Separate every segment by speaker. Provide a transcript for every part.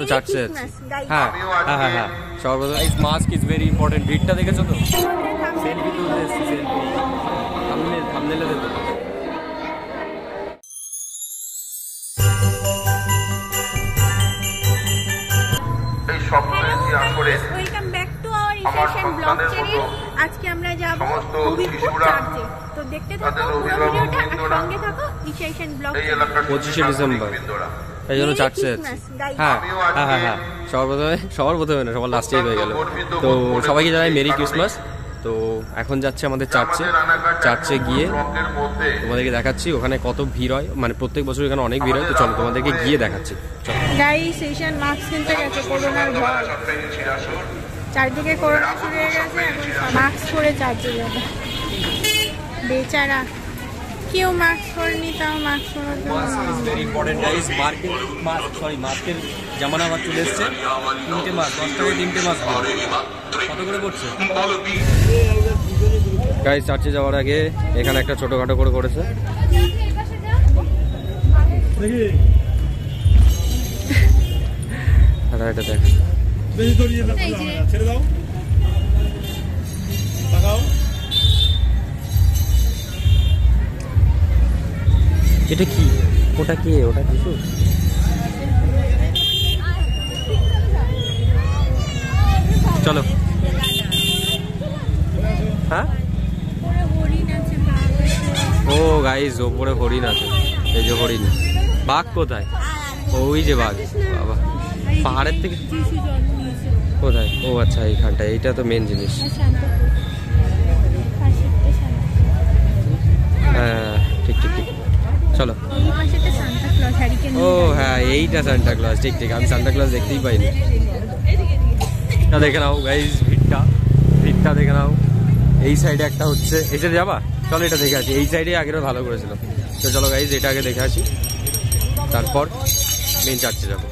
Speaker 1: চার্চে হ্যাঁ হ্যাঁ হ্যাঁ হ্যাঁ সর্বদা মাস্ক ইজ ভেরি ইম্পর্টেন্ট। ভিড়টা দেখেছো তো? সেলফি তুলতে এসেছি, সেলফি থাম্বনেলে দেবো।
Speaker 2: ওয়েলকাম ব্যাক টু আওয়ার ইসেশন ব্লগ চ্যানেল। আজকে আমরা যাব হবিবপুর চার্চে, তো দেখতে থাকো পুরো ভিডিওটা আর সঙ্গে থাকো ইসেশন ব্লগ চ্যানেল।
Speaker 1: 25শে ডিসেম্বর এই জন্য চার্চে হ্যাঁ হ্যাঁ হ্যাঁ হ্যাঁ সবার প্রথমে না, সবার লাস্টেই হয়ে গেল। তো সবাইকে জানাই মেরি ক্রিসমাস। তো এখন যাচ্ছে আমাদের চার্চে গিয়ে তোমাদেরকে দেখাচ্ছি ওখানে কত ভিড় হয়, মানে প্রত্যেক বছর এখানে অনেক ভিড় হয়। তো চলো তোমাদেরকে গিয়ে দেখাচ্ছি।
Speaker 2: গাইস সেশন মাস্ক কিনতে গেছে, করোনার ভয়, চারদিকে করোনা শুরু হয়ে গেছে, এখন মাস্ক পরে চার্চে যাবে। বেচারা কেউ মাস্ক পরেনি, তাও মাস্ক পরার
Speaker 1: মাস্কের জামানা আবার চলে এসছে। 3টে মাস্ক 10 টাকায় 3টে মাস্ক কত করে পড়ছে? গাইস চার্চে যাওয়ার আগে এখানে একটা ছোটখাটো করে করেছে। এটা দেখ, এটা কি? ওটা কি? ওটা কিছু চলো। হ্যাঁ ও গাইস ওপরে হরিণ আছে, এই যে হরিণ। বাঘ কোথায়? ওই যে বাঘ। বাবা পাহাড়ের থেকে কোথায়? ও আচ্ছা এইখানটা, এইটা তো মেন জিনিস। হ্যাঁ ঠিক ঠিক ঠিক, চলো। ও হ্যাঁ এইটা সান্টা ক্লজ, ঠিক ঠিক। আমি সান্টা ক্লজ দেখতেই পাইনি। দেখে নাও গাইস ভিড়টা দেখে নাও। এই সাইডে একটা হচ্ছে, এই সাইডে যাবা? চলো এটা দেখে আসি। এই সাইডে আগেরও ভালো করেছিল। তো চলো গাইস এটা আগে দেখে আসি, তারপর মেন চার্চে যাবো।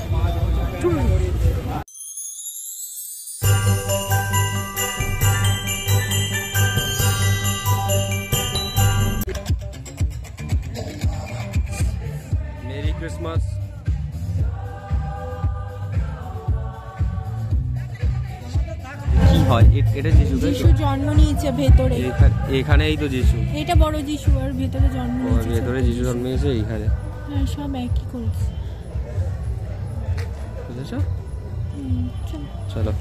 Speaker 1: Merry Christmas. কি হয় এটা? যিশু
Speaker 2: জন্ম নিয়েছে ভেতরে,
Speaker 1: এখানেই তো যিশু।
Speaker 2: এটা বড় যিশু, আর ভেতরে জন্ম নিয়েছে।
Speaker 1: ভেতরে যিশু জন্ম নিয়েছে এইখানে।
Speaker 2: হ্যাঁ সব একই করেছে।
Speaker 1: বুঝেছো? চলো।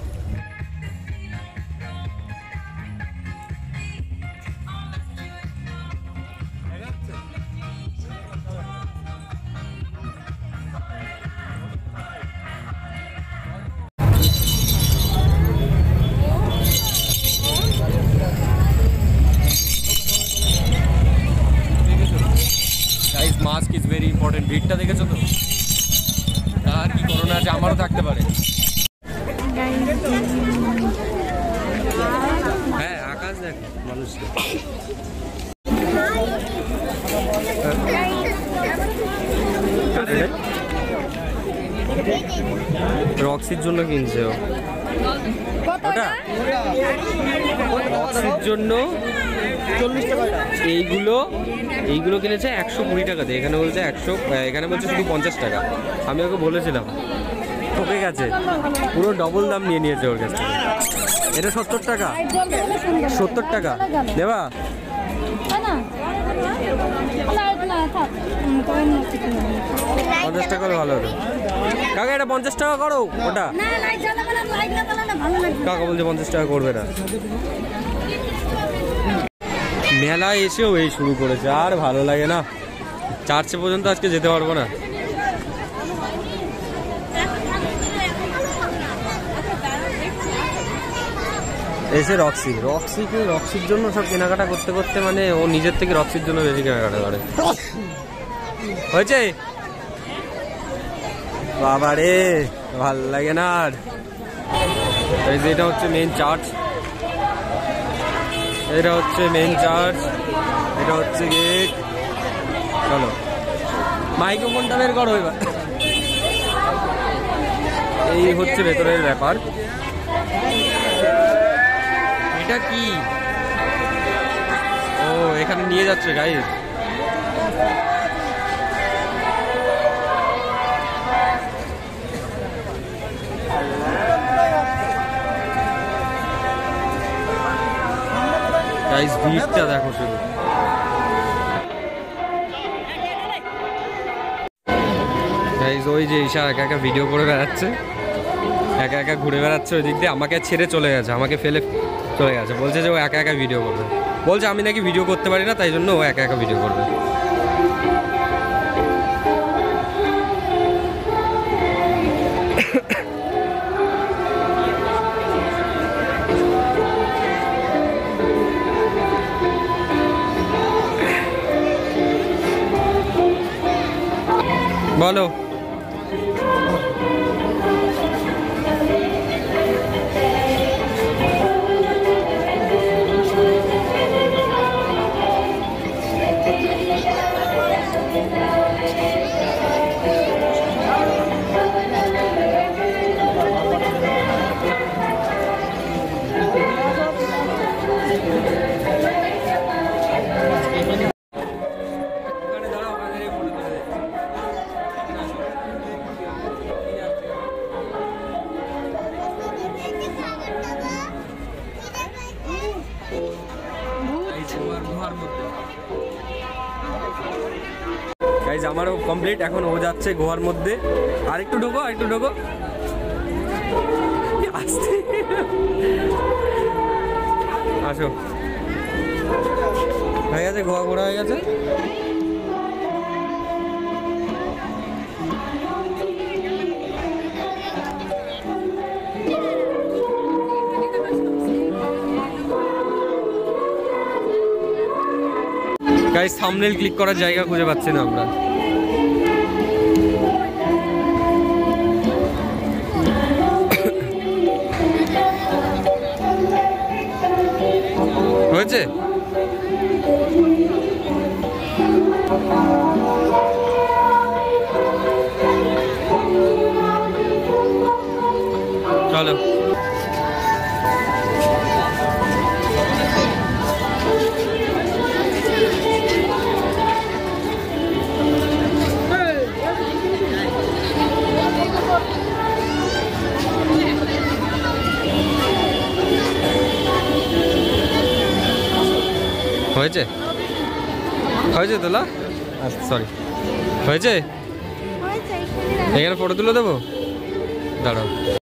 Speaker 1: Mask is very important. ভিড়টা দেখেছো তো? আর কি করোনা আছে, আমারও থাকতে পারে। হ্যাঁ আকাশ দেখ মানুষকে। রক্সির জন্য কিনছে ও, ওটা রক্সির জন্য 40 টাকা। এইগুলো কিনেছে 120 টাকা দিয়ে। এখানে বলছে 100, এখানে বলছে শুধু 50 টাকা। আমি ওকে বলেছিলাম, ঠকে গেছে, পুরো ডবল দাম নিয়ে নিয়েছে ওর কাছ থেকে। এটা 70 টাকা, 70 টাকা দেবা? 50 টাকা ভালো হতো কাকা। এটা 50 টাকা করো ওটা। কাকা বলছে 50 টাকা করবে না। মেলায় এসেও এই শুরু করেছে, আর ভালো লাগে না। চার্চে পর্যন্ত আজকে যেতে পারবো না। এসে রক্সির জন্য সব কেনাকাটা করতে করতে, মানে ও নিজের থেকে রক্সির জন্য বেশি কেনাকাটা করে। হয়েছে বাবা রে, ভাল লাগে না আর। এই যে এটা হচ্ছে মেন চার্চ, এটা হচ্ছে মেন চার্চ, এটা হচ্ছে গেট। চলো মাইক্রোফোনটা বের করো এবার। এই হচ্ছে ভেতরের ব্যাপার। এটা কি? ও এখানে নিয়ে যাচ্ছে গাইস। গাইস ভিড়টা দেখো শুধু। গাইস ওই যে ঈশা একা একা ভিডিও করে বেড়াচ্ছে, একা একা ঘুরে বেড়াচ্ছে ওই দিক দিয়ে, আমাকে ছেড়ে চলে গেছে, আমাকে ফেলে চলে গেছে, বলছে যে ও একা একা ভিডিও করবে, বলছে আমি নাকি ভিডিও করতে পারি না তাই জন্য ও একা একা ভিডিও করবে। বলো গাইজ আমারও কমপ্লিট, এখন ও যাচ্ছে গোয়ার মধ্যে। আর একটু ঢোকো, আর একটু ঢোকো, আসতে আসো, হয়ে গেছে গোয়া ঘোরা হয়ে গেছে। গাইস থাম্বনেল ক্লিক করার জায়গা খুঁজে পাচ্ছি না আমরা। হয়েছে চলো। হয়েছে হয়েছে তোলা, আচ্ছা সরি, হয়েছে। এখানে ফটো তুলে দেবো, দাঁড়াও।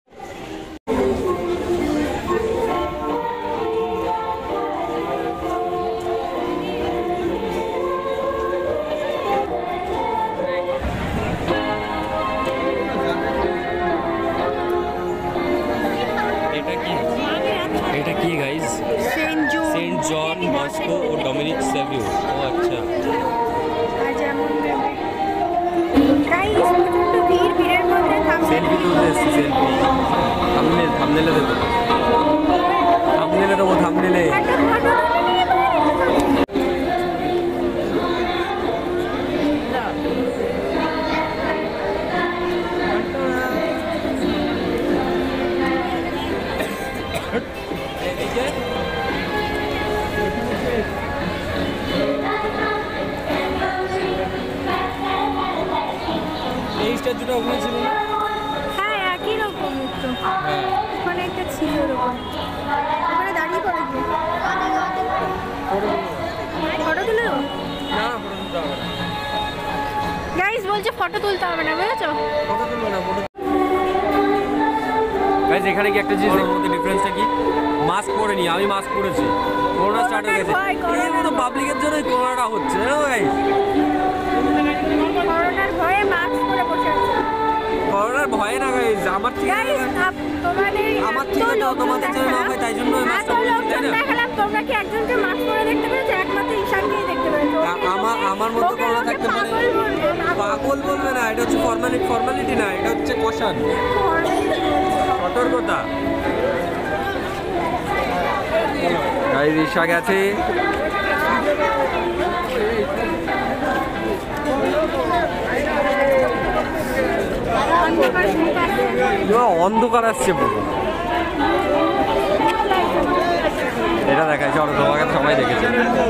Speaker 1: এটা কি গাইজ? সেন্ট জন বস্কো ও ডমিনিক সেভিউ। ও আচ্ছা, সেলফি তুলতে এসছি, সেলফি থাম্বনেলে দেবো, থাম্বনেলে দেবো, থাম্বনেলে। এই স্ট্যাচুটা ওখানে ছিল না?
Speaker 2: হ্যাঁ একই রকম একটু, ওখানে একটা ছিল ওরকম, ওখানে দাঁড়িয়ে পড়ে গিয়ে ফটো তুলে দেবো।
Speaker 1: না ফটো তুলতে হবে না
Speaker 2: গাইস, বলছে ফটো তুলতে হবে না, বুঝেছো?
Speaker 1: ফটো তুলবো না, ফটো। গাইস এখানে কি একটা জিনিস এর মধ্যে ডিফারেন্সটা কি? মাস্ক পরে নি, আমি মাস্ক পরেছি। করোনা স্টার্ট হয়ে গেছে, এই মতো পাবলিকের জন্যই করোনাটা হচ্ছে। গাইস
Speaker 2: করোনার ভয়ে মাস্ক পরে বসে আছে।
Speaker 1: করোনার ভয়ে না গাইস, আমার ঠিক আছে, আমার ঠিক আছে, তোমাদের জন্য না হয় তাই জন্য মাস্কটা পরেছি, তাই না?
Speaker 2: দেখালাম, তোমরা কি একজনকে মাস্ক পরে দেখতে পেয়েছো? একমাত্র ঈশানকেই দেখতে পেয়েছো।
Speaker 1: আমার মতো করোনা থাকতে পারে? পাগল বলবে না, এটা হচ্ছে ফর্মালিটি না, এটা হচ্ছে কশন, সতর্কতা। গাইস ঈশা গেছে, অন্ধকার আসছে পুরো। এটা দেখায়, চলো তোমাকে সবাই দেখেছে।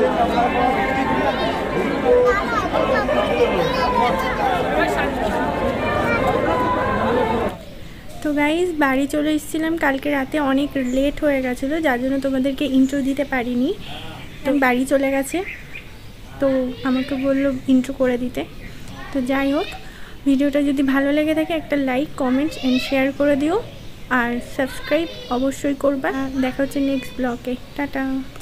Speaker 2: তো গাইজ বাড়ি চলে এসেছিলাম কালকে রাতে, অনেক লেট হয়ে গেছিলো, যার জন্য তোমাদেরকে ইন্ট্রো দিতে পারিনি। তো বাড়ি চলে গেছে, তো আমাকে বললো ইন্ট্রো করে দিতে। তো যাই হোক, ভিডিওটা যদি ভালো লেগে থাকে একটা লাইক, কমেন্টস অ্যান্ড শেয়ার করে দিও, আর সাবস্ক্রাইব অবশ্যই করবা। দেখা হচ্ছে নেক্সট ব্লগে। টাটা।